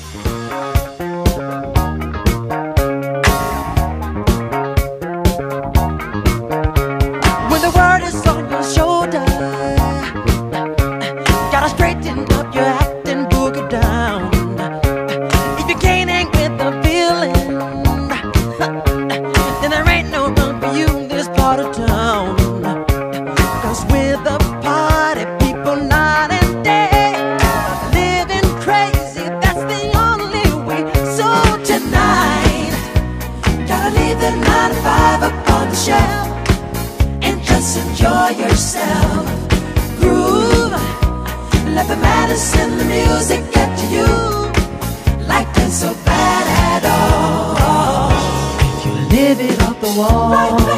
When the world is on your shoulder, gotta straighten up your act and boogie down. If you can't hang with the feeling, then there ain't no room for you in this part of town. 'Cause we're the party people night and day, living crazy, that's the only way. So tonight, gotta leave the 9 to 5 up on the shelf and just enjoy yourself. Groove, let the medicine, the music get to you. Like it's so bad at all. You live it off the wall.